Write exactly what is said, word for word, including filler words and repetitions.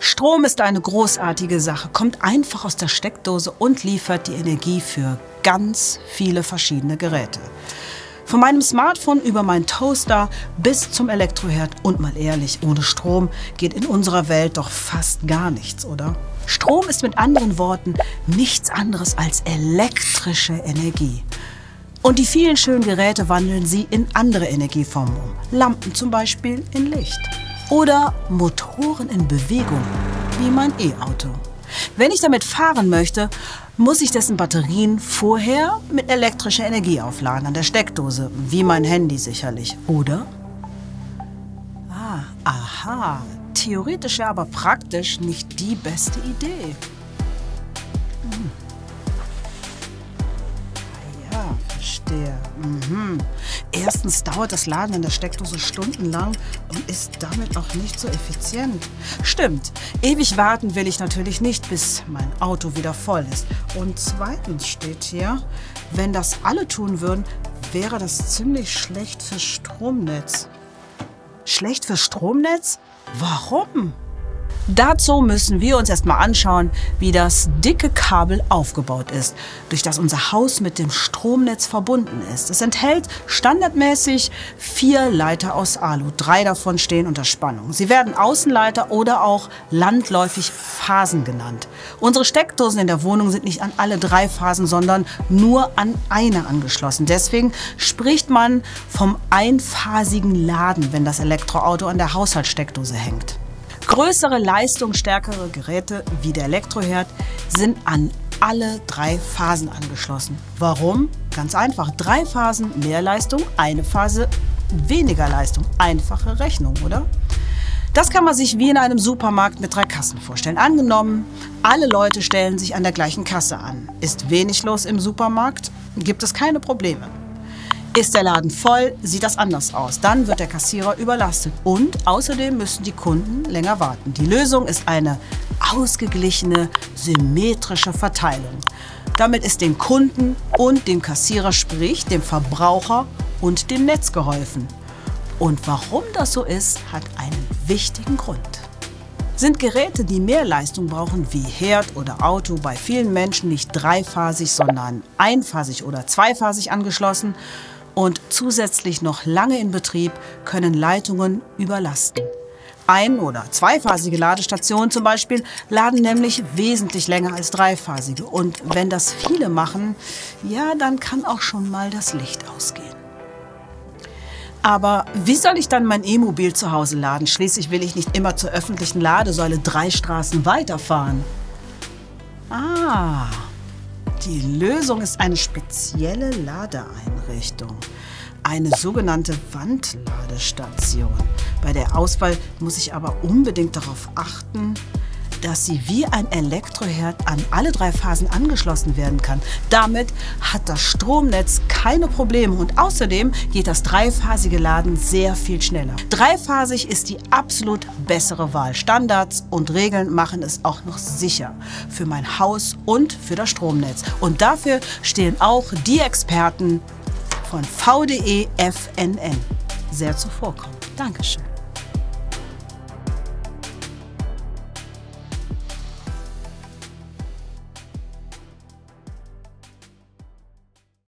Strom ist eine großartige Sache, kommt einfach aus der Steckdose und liefert die Energie für ganz viele verschiedene Geräte. Von meinem Smartphone über meinen Toaster bis zum Elektroherd. Und mal ehrlich, ohne Strom geht in unserer Welt doch fast gar nichts, oder? Strom ist mit anderen Worten nichts anderes als elektrische Energie. Und die vielen schönen Geräte wandeln sie in andere Energieformen um. Lampen zum Beispiel in Licht. Oder Motoren in Bewegung, wie mein E-Auto. Wenn ich damit fahren möchte, muss ich dessen Batterien vorher mit elektrischer Energie aufladen, an der Steckdose, wie mein Handy sicherlich, oder? Ah, aha, theoretisch, ja, aber praktisch nicht die beste Idee. Hm. Ah ja, verstehe. Mhm. Erstens dauert das Laden in der Steckdose stundenlang und ist damit auch nicht so effizient. Stimmt, ewig warten will ich natürlich nicht, bis mein Auto wieder voll ist. Und zweitens steht hier, wenn das alle tun würden, wäre das ziemlich schlecht fürs Stromnetz. Schlecht fürs Stromnetz? Warum? Dazu müssen wir uns erstmal anschauen, wie das dicke Kabel aufgebaut ist, durch das unser Haus mit dem Stromnetz verbunden ist. Es enthält standardmäßig vier Leiter aus Alu. Drei davon stehen unter Spannung. Sie werden Außenleiter oder auch landläufig Phasen genannt. Unsere Steckdosen in der Wohnung sind nicht an alle drei Phasen, sondern nur an eine angeschlossen. Deswegen spricht man vom einphasigen Laden, wenn das Elektroauto an der Haushaltssteckdose hängt. Größere, leistungsstärkere Geräte wie der Elektroherd sind an alle drei Phasen angeschlossen. Warum? Ganz einfach. Drei Phasen mehr Leistung, eine Phase weniger Leistung. Einfache Rechnung, oder? Das kann man sich wie in einem Supermarkt mit drei Kassen vorstellen. Angenommen, alle Leute stellen sich an der gleichen Kasse an. Ist wenig los im Supermarkt, gibt es keine Probleme. Ist der Laden voll, sieht das anders aus. Dann wird der Kassierer überlastet und außerdem müssen die Kunden länger warten. Die Lösung ist eine ausgeglichene, symmetrische Verteilung. Damit ist dem Kunden und dem Kassierer, sprich dem Verbraucher und dem Netz geholfen. Und warum das so ist, hat einen wichtigen Grund. Sind Geräte, die mehr Leistung brauchen, wie Herd oder Auto, bei vielen Menschen nicht dreiphasig, sondern einphasig oder zweiphasig angeschlossen und zusätzlich noch lange in Betrieb, können Leitungen überlasten. Ein- oder zweiphasige Ladestationen zum Beispiel laden nämlich wesentlich länger als dreiphasige. Und wenn das viele machen, ja, dann kann auch schon mal das Licht ausgehen. Aber wie soll ich dann mein E-Mobil zu Hause laden? Schließlich will ich nicht immer zur öffentlichen Ladesäule drei Straßen weiterfahren. Ah, die Lösung ist eine spezielle Ladeeinrichtung. Eine sogenannte Wandladestation. Bei der Auswahl muss ich aber unbedingt darauf achten, dass sie wie ein Elektroherd an alle drei Phasen angeschlossen werden kann. Damit hat das Stromnetz keine Probleme und außerdem geht das dreiphasige Laden sehr viel schneller. Dreiphasig ist die absolut bessere Wahl. Standards und Regeln machen es auch noch sicher für mein Haus und für das Stromnetz. Und dafür stehen auch die Experten von V D E F N N sehr zuvorkommend. Dankeschön.